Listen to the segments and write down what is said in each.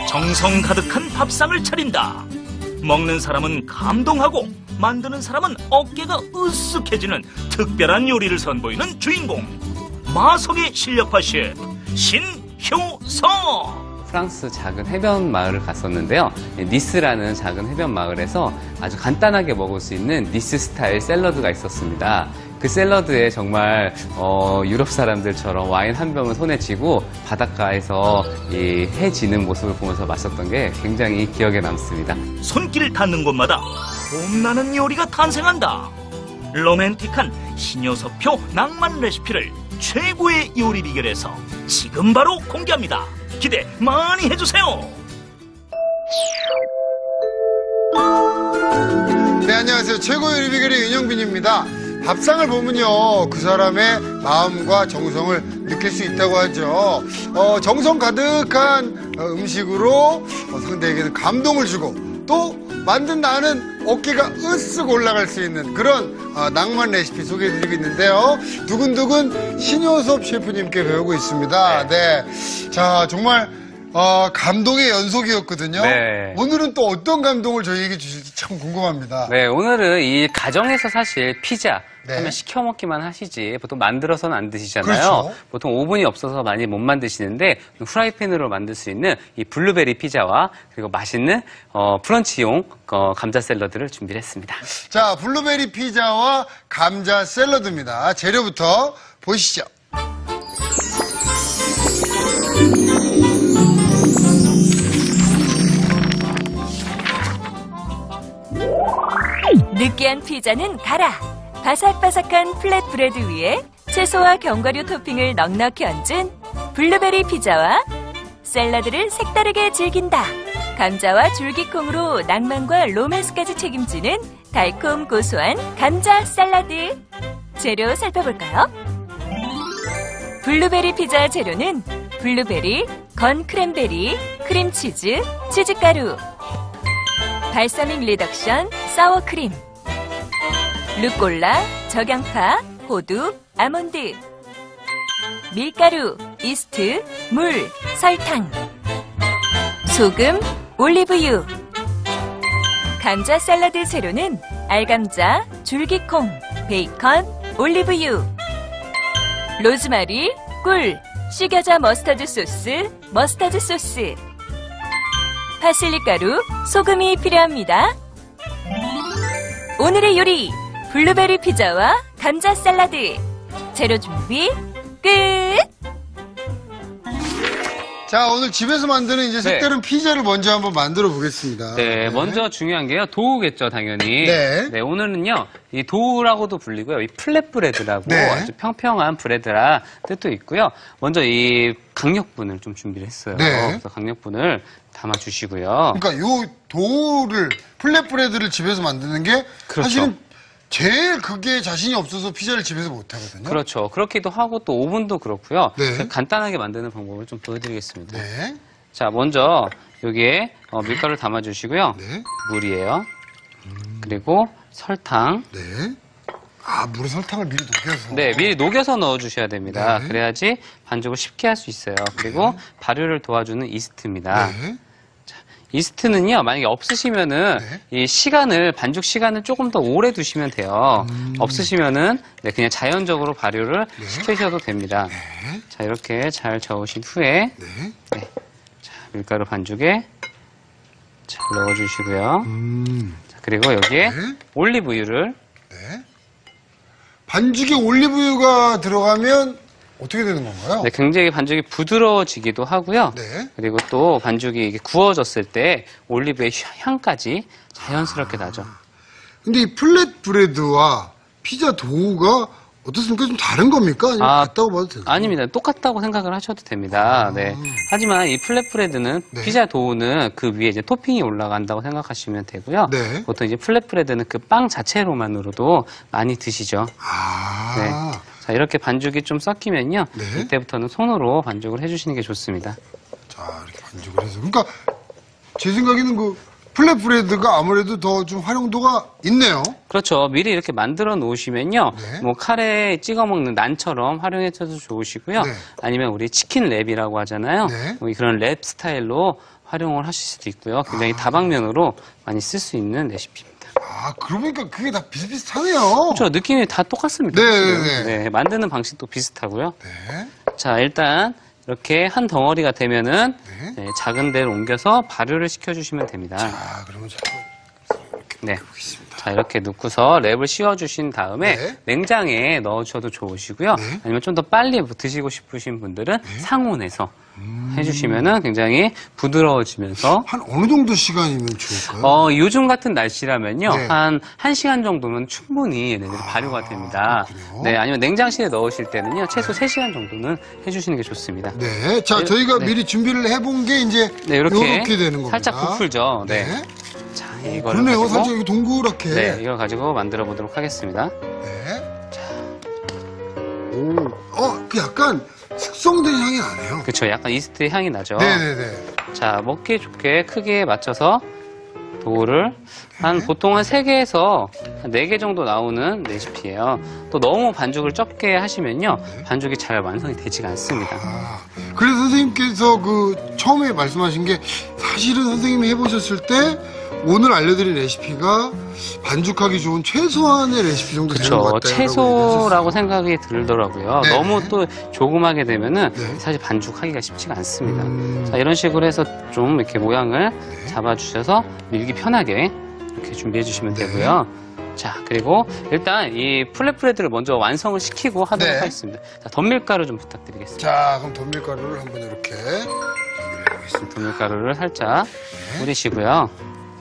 정성 가득한 밥상을 차린다. 먹는 사람은 감동하고 만드는 사람은 어깨가 으쓱해지는 특별한 요리를 선보이는 주인공. 마성의 실력파 셰프 신효석. 프랑스 작은 해변 마을을 갔었는데요. 니스라는 작은 해변 마을에서 아주 간단하게 먹을 수 있는 니스 스타일 샐러드가 있었습니다. 그 샐러드에 정말 유럽 사람들처럼 와인 한 병을 손에 쥐고 바닷가에서 이 해 지는 모습을 보면서 마셨던 게 굉장히 기억에 남습니다. 손길 닿는 곳마다 봄나는 요리가 탄생한다. 로맨틱한 신효석표 낭만 레시피를 최고의 요리 비결에서 지금 바로 공개합니다. 기대 많이 해주세요. 네, 안녕하세요. 최고의 요리 비결의 윤영빈입니다. 밥상을 보면요, 그 사람의 마음과 정성을 느낄 수 있다고 하죠. 정성 가득한 음식으로 상대에게는 감동을 주고 또 만든 나는 어깨가 으쓱 올라갈 수 있는 그런 낭만 레시피 소개해드리고 있는데요. 두근두근 신효섭 셰프님께 배우고 있습니다. 네. 자, 정말 감동의 연속이었거든요. 네. 오늘은 또 어떤 감동을 저희에게 주실지 참 궁금합니다. 네, 오늘은 이 가정에서 사실 피자 네. 하면 시켜 먹기만 하시지 보통 만들어서는 안 드시잖아요. 그렇죠. 보통 오븐이 없어서 많이 못 만드시는데 후라이팬으로 만들 수 있는 이 블루베리 피자와 그리고 맛있는 브런치용 감자 샐러드를 준비를 했습니다. 자, 블루베리 피자와 감자 샐러드입니다. 재료부터 보시죠. 느끼한 피자는 가라. 바삭바삭한 플랫브레드 위에 채소와 견과류 토핑을 넉넉히 얹은 블루베리 피자와 샐러드를 색다르게 즐긴다. 감자와 줄기콩으로 낭만과 로맨스까지 책임지는 달콤 고소한 감자 샐러드. 재료 살펴볼까요? 블루베리 피자 재료는 블루베리, 건 크랜베리, 크림치즈, 치즈가루, 발사믹 리덕션, 사워크림, 루꼴라, 적양파, 호두, 아몬드, 밀가루, 이스트, 물, 설탕, 소금, 올리브유. 감자 샐러드 재료는 알감자, 줄기콩, 베이컨, 올리브유, 로즈마리, 꿀, 식여자 머스타드 소스, 머스타드 소스, 파슬리 가루, 소금이 필요합니다. 오늘의 요리, 블루베리 피자와 감자 샐러드. 재료 준비 끝! 자, 오늘 집에서 만드는 이제 색다른 피자를 먼저 한번 만들어 보겠습니다. 네, 먼저 중요한 게요. 도우겠죠, 당연히. 네. 오늘은요, 이 도우라고도 불리고요. 이 플랫브레드라고 네. 아주 평평한 브레드라 뜻도 있고요. 먼저 이 강력분을 좀 준비를 했어요. 네. 그래서 강력분을 담아주시고요. 그러니까 요 도우를, 플랫브레드를 집에서 만드는 게 그렇죠. 사실은 제일 그게 자신이 없어서 피자를 집에서 못 하거든요. 그렇죠. 그렇기도 하고 또 오븐도 그렇고요. 네. 간단하게 만드는 방법을 좀 보여드리겠습니다. 네. 자, 먼저 여기에 밀가루를 담아주시고요. 네. 물이에요. 그리고 설탕. 네. 아, 물에 설탕을 미리 녹여서. 네, 미리 녹여서 넣어주셔야 됩니다. 네. 그래야지 반죽을 쉽게 할 수 있어요. 그리고 발효를 도와주는 이스트입니다. 네. 이스트는요, 만약에 없으시면은 네. 이 반죽 시간을 조금 더 오래 두시면 돼요. 없으시면은 그냥 자연적으로 발효를 시키셔도 됩니다. 네. 자, 이렇게 잘 저으신 후에 네. 자, 밀가루 반죽에 자, 넣어주시고요. 자, 그리고 여기에 네. 올리브유를 네. 반죽에 올리브유가 들어가면 어떻게 되는 건가요? 네, 굉장히 반죽이 부드러워지기도 하고요. 네. 그리고 또 반죽이 이게 구워졌을 때 올리브의 향까지 자연스럽게 나죠. 근데 이 플랫브레드와 피자 도우가 어떻습니까? 좀 다른 겁니까? 아니면 같다고 봐도 되나요? 아닙니다. 똑같다고 생각을 하셔도 됩니다. 네. 하지만 이 플랫브레드는 네. 피자 도우는 그 위에 이제 토핑이 올라간다고 생각하시면 되고요. 네. 보통 이제 플랫브레드는 그 빵 자체로만으로도 많이 드시죠. 아. 네. 자, 이렇게 반죽이 좀 섞이면요. 네. 이때부터는 손으로 반죽을 해주시는 게 좋습니다. 자, 이렇게 반죽을 해서. 그러니까 제 생각에는 그 플랫브레드가 아무래도 더 좀 활용도가 있네요. 그렇죠. 미리 이렇게 만들어 놓으시면요. 네. 뭐 카레에 찍어 먹는 난처럼 활용해서도 좋으시고요. 네. 아니면 우리 치킨 랩이라고 하잖아요. 네. 뭐 그런 랩 스타일로 활용을 하실 수도 있고요. 굉장히 다방면으로 많이 쓸 수 있는 레시피입니다. 아, 그러고 보니까 그게 다 비슷비슷하네요. 그렇죠. 느낌이 다 똑같습니다. 네. 네, 만드는 방식도 비슷하고요. 네. 자, 일단 이렇게 한 덩어리가 되면은 네. 네, 작은 데를 옮겨서 발효를 시켜주시면 됩니다. 자, 그러면 제가 이렇게 네. 보겠습니다. 자, 이렇게 넣고서 랩을 씌워주신 다음에 네. 냉장에 넣으셔도 좋으시고요. 네. 아니면 좀 더 빨리 드시고 싶으신 분들은 상온에서 해주시면은 굉장히 부드러워지면서 한 어느 정도 시간이면 좋을까요? 요즘 같은 날씨라면요. 네. 한 1시간 정도면 충분히 얘네들이 발효가 됩니다. 그렇군요. 네, 아니면 냉장실에 넣으실 때는요. 최소 3시간 정도는 해주시는 게 좋습니다. 네. 자, 저희가 네. 미리 준비를 해본 게 이제 네, 이렇게 요렇게 되는 겁니다. 살짝 부풀죠. 네. 자, 이걸 그러네요. 가지고 살짝 이렇게 동그랗게. 네, 이걸 가지고 만들어 보도록 하겠습니다. 네. 오, 그 약간 숙성된 향이 나네요. 그렇죠. 약간 이스트 향이 나죠. 네네네. 자, 먹기 좋게 크기에 맞춰서 도우를 보통 한 3개에서 한 4개 정도 나오는 레시피예요. 또 너무 반죽을 적게 하시면요. 반죽이 잘 완성이 되지가 않습니다. 아, 그래서 선생님께서 그 처음에 말씀하신 게 사실은 선생님이 해보셨을 때 오늘 알려드린 레시피가 반죽하기 좋은 최소한의 레시피 정도 되는 것 그렇죠. 같아요. 채소라고 생각이 들더라고요. 네. 너무 또 조그맣게 되면은 네. 사실 반죽하기가 쉽지가 않습니다. 자, 이런 식으로 해서 좀 이렇게 모양을 잡아주셔서 밀기 편하게 이렇게 준비해 주시면 되고요. 자, 그리고 일단 이 플랫브레드를 먼저 완성을 시키고 하도록 네. 하겠습니다. 자, 덤밀가루 좀 부탁드리겠습니다. 자, 그럼 덤밀가루를 한번 이렇게 준비를 해보겠습니다. 덤밀가루를 살짝 뿌리시고요.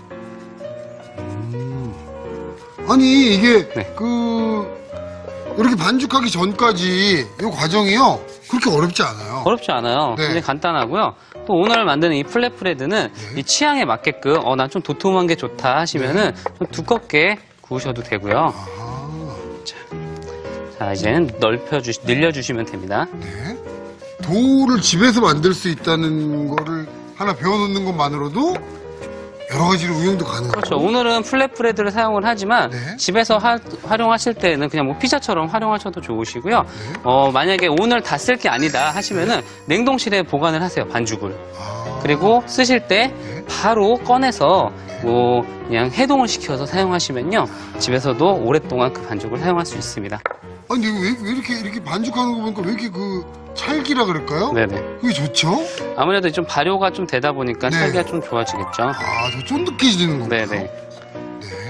아니, 이게 네. 이렇게 반죽하기 전까지 이 과정이요. 그렇게 어렵지 않아요. 어렵지 않아요. 네. 굉장히 간단하고요. 또 오늘 만드는 이 플랫브레드는 이 취향에 맞게끔 난 좀 도톰한 게 좋다 하시면은 좀 두껍게 구우셔도 되고요. 아, 자, 이제는 늘려주시면 됩니다. 네. 도우를 집에서 만들 수 있다는 거를 하나 배워놓는 것만으로도 여러 가지로 응용도 가능하고. 그렇죠. 오늘은 플랫브레드를 사용을 하지만 네. 집에서 활용하실 때는 그냥 뭐 피자처럼 활용하셔도 좋으시고요. 네. 만약에 오늘 다 쓸 게 아니다 하시면은 냉동실에 보관을 하세요, 반죽을. 아, 그리고 쓰실 때 네. 바로 꺼내서 뭐 그냥 해동을 시켜서 사용하시면요. 집에서도 오랫동안 그 반죽을 사용할 수 있습니다. 아니, 근데 왜 이렇게 반죽하는 거 보니까 왜 이렇게 찰기라 그럴까요? 네네. 그게 좋죠? 아무래도 좀 발효가 좀 되다 보니까 네. 찰기가 좀 좋아지겠죠. 아, 더 쫀득해지는 건가요? 네네. 네.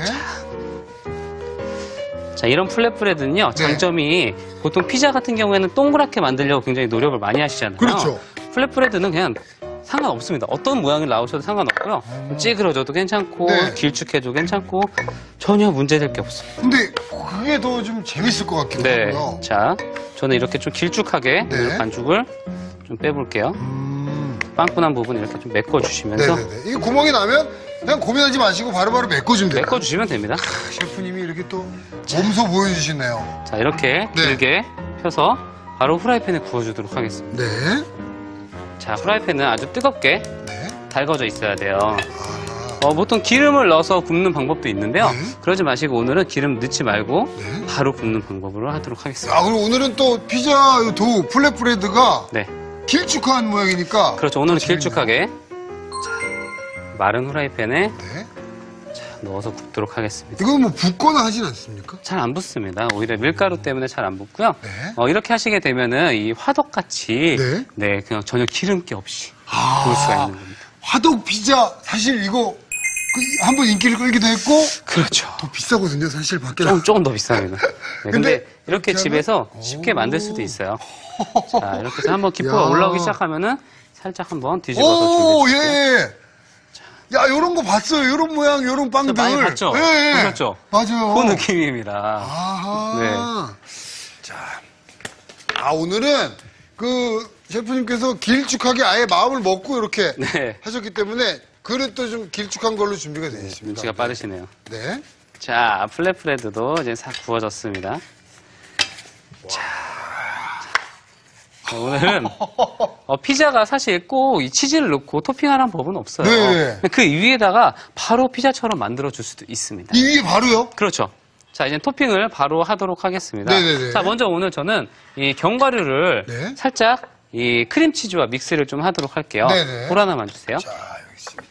자, 이런 플랫브레드는요, 장점이 보통 피자 같은 경우에는 동그랗게 만들려고 굉장히 노력을 많이 하시잖아요. 그렇죠. 플랫브레드는 그냥 상관없습니다. 어떤 모양을 나오셔도 상관없고요. 찌그러져도 괜찮고, 네. 길쭉해도 괜찮고, 전혀 문제될 게 없어요. 근데 그게 더 좀 재밌을 것 같기도 네. 하고요. 자, 저는 이렇게 좀 길쭉하게 네. 오늘 반죽을 좀 빼볼게요. 빵꾸난 부분 이렇게 좀 메꿔주시면서 네네네. 이게 구멍이 나면 그냥 고민하지 마시고 바로바로 메꿔주면 돼요. 메꿔주시면 됩니다. 셰프님이 이렇게 또 몸소 보여주시네요. 자, 이렇게 네. 길게 펴서 바로 후라이팬에 구워주도록 하겠습니다. 네. 자, 후라이팬은 아주 뜨겁게 네. 달궈져 있어야 돼요. 아, 보통 기름을 넣어서 굽는 방법도 있는데요. 네. 그러지 마시고 오늘은 기름 넣지 말고 네. 바로 굽는 방법으로 하도록 하겠습니다. 아, 그리고 오늘은 또 피자 도우 플랫브레드가 네, 길쭉한 모양이니까. 그렇죠. 오늘은 재밌네요. 길쭉하게 자, 마른 후라이팬에 네. 넣어서 굽도록 하겠습니다. 이거 뭐 붓거나 하진 않습니까? 잘 안 붙습니다. 오히려 밀가루 때문에 잘 안 붙고요. 네. 이렇게 하시게 되면은 이 화덕같이 네. 네, 그냥 전혀 기름기 없이 아, 구울 수가 있는 겁니다. 화덕 피자 사실 이거 한번 인기를 끌기도 했고 그렇죠. 더 비싸거든요. 사실 밖에 나. 조금 더 비쌉니다. 네, 근데 근데 이렇게 그렇게 집에서 하면- 쉽게 만들 수도 있어요. 자, 이렇게 해서 한번 기포가 야. 올라오기 시작하면은 살짝 한번 뒤집어서 오, 준비해 주세요. 예. 야, 요런 거 봤어요. 요런 모양, 요런 빵들. 많이 봤죠? 예, 예. 보셨죠? 맞아요. 그 느낌입니다. 아하. 네. 자. 오늘은 셰프님께서 길쭉하게 아예 마음을 먹고 이렇게 네. 하셨기 때문에 그릇도 좀 길쭉한 걸로 준비가 되어 있습니다. 눈치가 빠르시네요. 네. 자, 플랫브레드도 이제 싹 구워졌습니다. 오늘은 피자가 사실 꼭 이 치즈를 넣고 토핑하라는 법은 없어요. 네. 그 위에다가 바로 피자처럼 만들어줄 수도 있습니다. 이 위에 바로요? 그렇죠. 자, 이제 토핑을 바로 하도록 하겠습니다. 네네네. 자, 먼저 오늘 저는 이 견과류를 네. 살짝 이 크림치즈와 믹스를 좀 하도록 할게요. 네네. 볼 하나만 주세요. 자, 여기 있습니다.